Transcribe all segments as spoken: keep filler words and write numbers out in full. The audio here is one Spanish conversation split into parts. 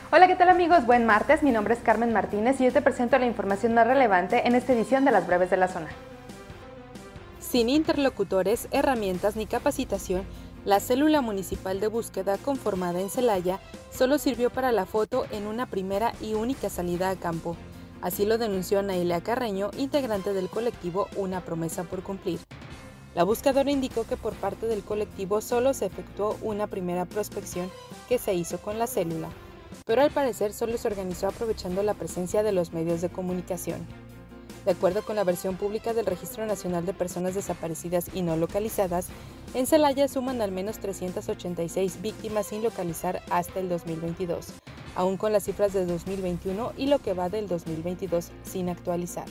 Hola, ¿qué tal amigos? Buen martes, mi nombre es Carmen Martínez y yo te presento la información más relevante en esta edición de Las Breves de la Zona. Sin interlocutores, herramientas ni capacitación, la célula municipal de búsqueda conformada en Celaya solo sirvió para la foto en una primera y única salida a campo. Así lo denunció Nailea Carreño, integrante del colectivo Una Promesa por Cumplir. La buscadora indicó que por parte del colectivo solo se efectuó una primera prospección que se hizo con la célula, pero al parecer solo se organizó aprovechando la presencia de los medios de comunicación. De acuerdo con la versión pública del Registro Nacional de Personas Desaparecidas y No Localizadas, en Celaya suman al menos trescientas ochenta y seis víctimas sin localizar hasta el dos mil veintidós, aún con las cifras de dos mil veintiuno y lo que va del dos mil veintidós sin actualizar.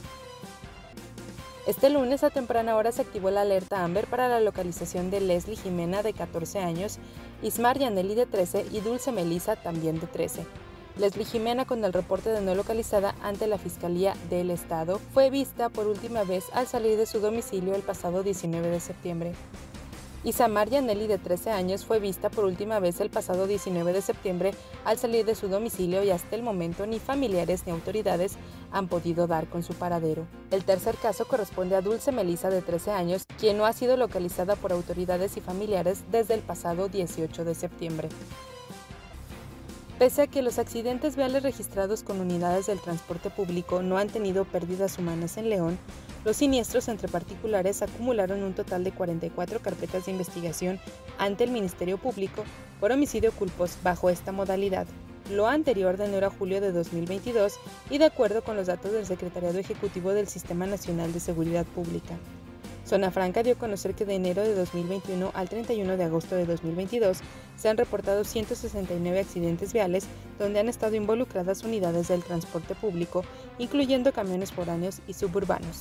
Este lunes a temprana hora se activó la alerta Amber para la localización de Leslie Jimena, de catorce años, Ismar Yaneli, de trece, y Dulce Melisa, también de trece. Leslie Jimena, con el reporte de no localizada ante la Fiscalía del Estado, fue vista por última vez al salir de su domicilio el pasado diecinueve de septiembre. Isamar Yaneli, de trece años, fue vista por última vez el pasado diecinueve de septiembre al salir de su domicilio y hasta el momento ni familiares ni autoridades han podido dar con su paradero. El tercer caso corresponde a Dulce Melisa, de trece años, quien no ha sido localizada por autoridades y familiares desde el pasado dieciocho de septiembre. Pese a que los accidentes viales registrados con unidades del transporte público no han tenido pérdidas humanas en León, los siniestros entre particulares acumularon un total de cuarenta y cuatro carpetas de investigación ante el Ministerio Público por homicidio culposo bajo esta modalidad, lo anterior de enero a julio de dos mil veintidós y de acuerdo con los datos del Secretariado Ejecutivo del Sistema Nacional de Seguridad Pública. Zona Franca dio a conocer que de enero de dos mil veintiuno al treinta y uno de agosto de dos mil veintidós se han reportado ciento sesenta y nueve accidentes viales donde han estado involucradas unidades del transporte público, incluyendo camiones foráneos y suburbanos.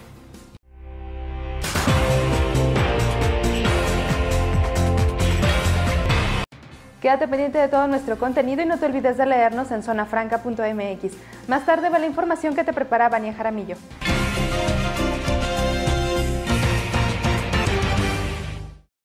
Quédate pendiente de todo nuestro contenido y no te olvides de leernos en zona franca punto m x. Más tarde va la información que te prepara Vania Jaramillo.